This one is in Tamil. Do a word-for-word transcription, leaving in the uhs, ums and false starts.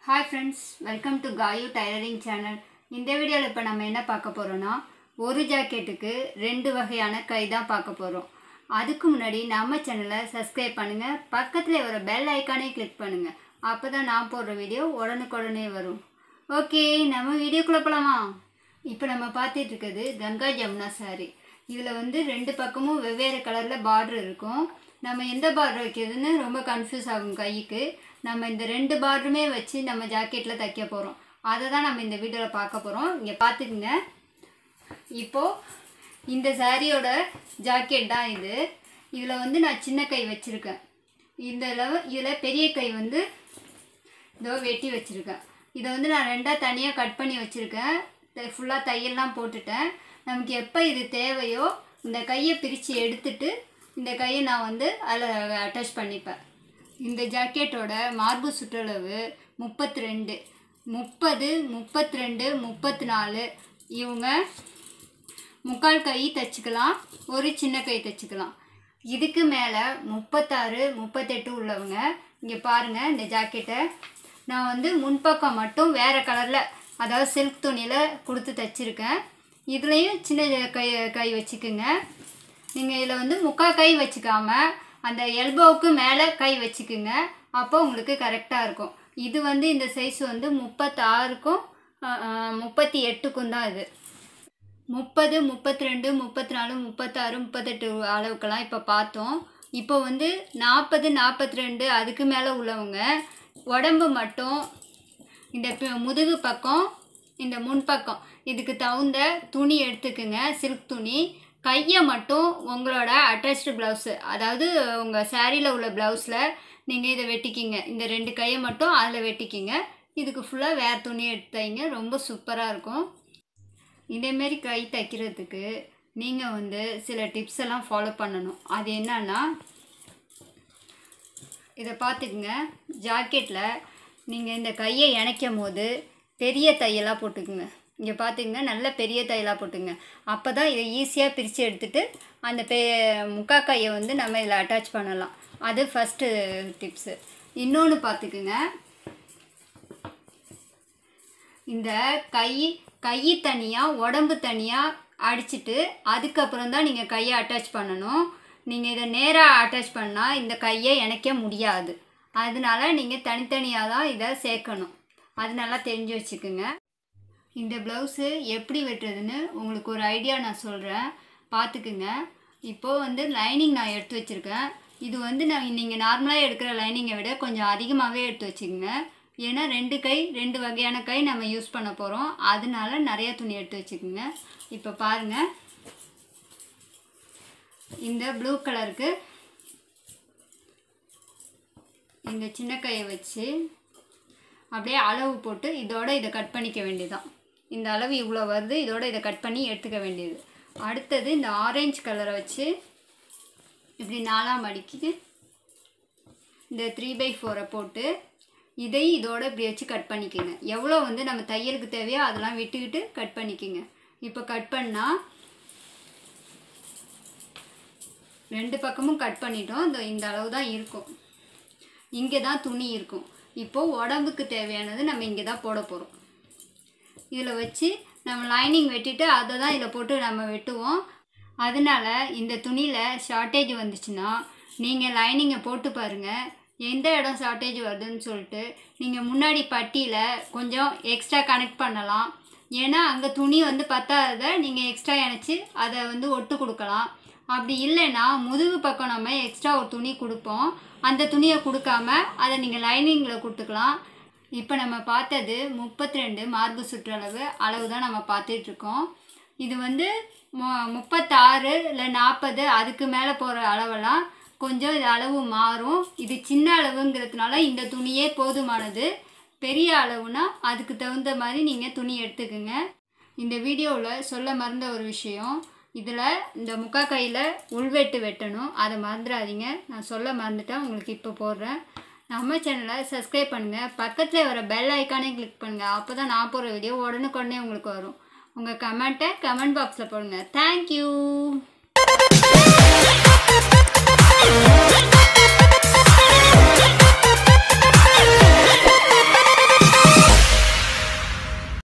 Hi friends, welcome to Gayu Tailoring channel. இந்த வீடியோல இப்ப நம்ம என்ன பார்க்க போறோம்னா ஒரு ஜாக்கெட்டுக்கு ரெண்டு வகையான கை தான் பார்க்க போறோம். அதுக்கு முன்னாடி நம்ம சேனலை Subscribe பண்ணுங்க. பக்கத்துல வர பெல் ஐகானை கிளிக் பண்ணுங்க. அப்பதான் நான் போடுற வீடியோ உடனுக்குடனே வரும். ஓகே, நம்ம வீடியோக்குள்ள போலாமா? இப்போ நம்ம பார்த்துட்டு இருக்குது கங்கா ஜமுனா saree. இதுல வந்து ரெண்டு பக்கமும் வெவ்வேறு கலர்ல பார்டர் இருக்கும். நம்ம எந்த பார்டர் வைக்கிறதுன்னு ரொம்ப கன்ஃபியூஸ் ஆகும் கைக்கு. நம்ம இந்த ரெண்டு பார்டருமே வச்சு நம்ம ஜாக்கெட்ல தைக்க போறோம். அதை தான் நம்ம இந்த வீடியோல பார்க்க போறோம். இங்க பாத்துக்கங்க. இப்போ இந்த சாரியோட ஜாக்கெட் தான் இது. இதுல வந்து நான் சின்ன கை வச்சிருக்கேன். இந்த இதுல பெரிய கை வந்து இதோ வெட்டி வச்சிருக்கேன். இதை வந்து நான் ரெண்டா தனியா கட் பண்ணி வச்சிருக்கேன். ஃபுல்லா தையல்லாம் போட்டுட்டேன். நமக்கு எப்போ இது தேவையோ இந்த கையை பிரித்து எடுத்துட்டு இந்த கையை நான் வந்து அதில் அட்டாச் பண்ணிப்பேன். இந்த ஜாக்கெட்டோட மார்பு சுற்றளவு முப்பத்தி ரெண்டு முப்பது முப்பத்தி ரெண்டு முப்பத்தி நாலு. இவங்க முக்கால் கை தைச்சிக்கலாம், ஒரு சின்ன கை தைச்சிக்கலாம். இதுக்கு மேலே முப்பத்தாறு முப்பத்தெட்டு உள்ளவங்க இங்கே பாருங்கள். இந்த ஜாக்கெட்டை நான் வந்து முன்பக்கம் மட்டும் வேறு கலரில், அதாவது சில்க் துணியில் கொடுத்து தைச்சிருக்கேன். இதுலேயும் சின்ன கை கை வச்சுக்குங்க. நீங்கள் இதில் வந்து முக்கால் கை வச்சுக்காம அந்த எல்போவுக்கு மேலே கை வச்சுக்குங்க. அப்போ உங்களுக்கு கரெக்டாக இருக்கும். இது வந்து இந்த சைஸ் வந்து முப்பத்தாறுக்கும் முப்பத்தி எட்டுக்கும் தான். இது முப்பது முப்பத்தி ரெண்டு முப்பத்தி நாலு முப்பத்தாறு முப்பத்தெட்டு அளவுக்கெல்லாம் இப்போ பார்த்தோம். இப்போ வந்து நாற்பது நாற்பத்தி ரெண்டு அதுக்கு மேலே உள்ளவங்க உடம்பு மட்டும் இந்த முதுகு பக்கம் இந்த முன்பக்கம் இதுக்கு தகுந்த துணி எடுத்துக்குங்க, சில்க் துணி. கையை மட்டும் உங்களோட அட்டாச்டு ப்ளவுஸு, அதாவது உங்கள் சாரியில் உள்ள ப்ளவுஸில் நீங்கள் இதை வெட்டிக்கிங்க. இந்த ரெண்டு கையை மட்டும் அதில் வெட்டிக்கிங்க. இதுக்கு ஃபுல்லாக வேறு துணி எடுத்து தைங்க, ரொம்ப சூப்பராக இருக்கும். இதேமாரி கை தைக்கிறதுக்கு நீங்கள் வந்து சில டிப்ஸ் எல்லாம் ஃபாலோ பண்ணணும். அது என்னன்னா, இதை பார்த்துக்குங்க. ஜாக்கெட்டில் நீங்கள் இந்த கையை இணைக்கும் போது பெரிய தையலாக போட்டுக்குங்க. இங்கே பார்த்துக்குங்க, நல்ல பெரிய தையலாக போட்டுங்க. அப்போ தான் இதை ஈஸியாக பிரித்து எடுத்துகிட்டு அந்த பெ முக்கா கையை வந்து நம்ம இதில் அட்டாச் பண்ணலாம். அது ஃபஸ்ட்டு டிப்ஸு. இன்னொன்று பார்த்துக்குங்க, இந்த கை கை தனியாக உடம்பு தனியாக அடிச்சுட்டு அதுக்கப்புறம் தான் நீங்கள் கையை அட்டாச் பண்ணணும். நீங்கள் இதை நேராக அட்டாச் பண்ணால் இந்த கையை இணைக்க முடியாது. அதனால நீங்கள் தனித்தனியாக தான் இதை சேர்க்கணும். அது நல்லா தெரிஞ்சு வச்சுக்குங்க. இந்த ப்ளவுஸு எப்படி வெட்டுறதுன்னு உங்களுக்கு ஒரு ஐடியா நான் சொல்கிறேன், பார்த்துக்குங்க. இப்போது வந்து லைனிங் நான் எடுத்து வச்சுருக்கேன். இது வந்து நான் நீங்கள் நார்மலாக எடுக்கிற லைனிங்கை விட கொஞ்சம் அதிகமாகவே எடுத்து வச்சுக்கோங்க. ஏன்னா ரெண்டு கை ரெண்டு வகையான கை நம்ம யூஸ் பண்ண போகிறோம். அதனால நிறைய துணி எடுத்து வச்சுக்கோங்க. இப்போ பாருங்கள், இந்த ப்ளூ கலருக்கு இந்த சின்ன கையை வச்சு அப்படியே அளவு போட்டு இதோட இதை கட் பண்ணிக்க வேண்டியதுதான். இந்த அளவு இவ்வளோ வருது, இதோட இதை கட் பண்ணி எடுத்துக்க வேண்டியது. அடுத்தது இந்த ஆரஞ்சு கலரை வச்சு இப்படி நாலாம் மடிக்கு இந்த த்ரீ பை ஃபோரை போட்டு இதை இதோட இப்படி வச்சு கட் பண்ணிக்கோங்க. எவ்வளோ வந்து நம்ம தையலுக்கு தேவையோ அதெல்லாம் விட்டுக்கிட்டு கட் பண்ணிக்கோங்க. இப்போ கட் பண்ணால் ரெண்டு பக்கமும் கட் பண்ணிட்டோம். இந்த இந்த அளவு தான் இருக்கும். இங்கே தான் துணி இருக்கும். இப்போது உடம்புக்கு தேவையானது நம்ம இங்கே தான் போட போகிறோம். இதில் வச்சு நம்ம லைனிங் வெட்டிட்டு அதை தான் இதில் போட்டு நம்ம வெட்டுவோம். அதனால இந்த துணியில் ஷார்ட்டேஜ் வந்துச்சுன்னா நீங்கள் லைனிங்கை போட்டு பாருங்கள், எந்த இடம் ஷார்ட்டேஜ் வருதுன்னு சொல்லிட்டு நீங்கள் முன்னாடி பட்டியில் கொஞ்சம் எக்ஸ்ட்ரா கனெக்ட் பண்ணலாம். ஏன்னா அங்கே துணி வந்து பத்தாததை நீங்கள் எக்ஸ்ட்ரா இணைச்சி அதை வந்து ஒட்டு கொடுக்கலாம். அப்படி இல்லைன்னா முதுகு பக்கம் நம்ம எக்ஸ்ட்ரா ஒரு துணி கொடுப்போம், அந்த துணியை கொடுக்காம அதை நீங்கள் லைனிங்கில் கொடுத்துக்கலாம். இப்போ நம்ம பார்த்தது முப்பத்தி ரெண்டு மார்பு சுற்றளவு அளவு தான் நம்ம பார்த்துட்ருக்கோம். இது வந்து மு முப்பத்தாறு இல்லை நாற்பது அதுக்கு மேலே போகிற அளவெல்லாம் கொஞ்சம் இது அளவு மாறும். இது சின்ன அளவுங்கிறதுனால இந்த துணியே போதுமானது. பெரிய அளவுனா அதுக்கு தகுந்த மாதிரி நீங்கள் துணி எடுத்துக்குங்க. இந்த வீடியோவில் சொல்ல மறந்த ஒரு விஷயம், இதில் இந்த முக்கா கையில் உள்வெட்டு வெட்டணும், அதை மறந்துடாதீங்க. நான் சொல்ல மறந்துட்டேன், உங்களுக்கு இப்போ போடுறேன். நம்ம சேனலை சப்ஸ்கிரைப் பண்ணுங்கள், பக்கத்தில் வர பெல் ஐக்கானே கிளிக் பண்ணுங்கள். அப்போ தான் நான் போடுற வீடியோ உடனுக்குடனே உங்களுக்கு வரும். உங்கள் கமெண்ட்டை கமெண்ட் பாக்ஸில் போடுங்க. தேங்க்யூ.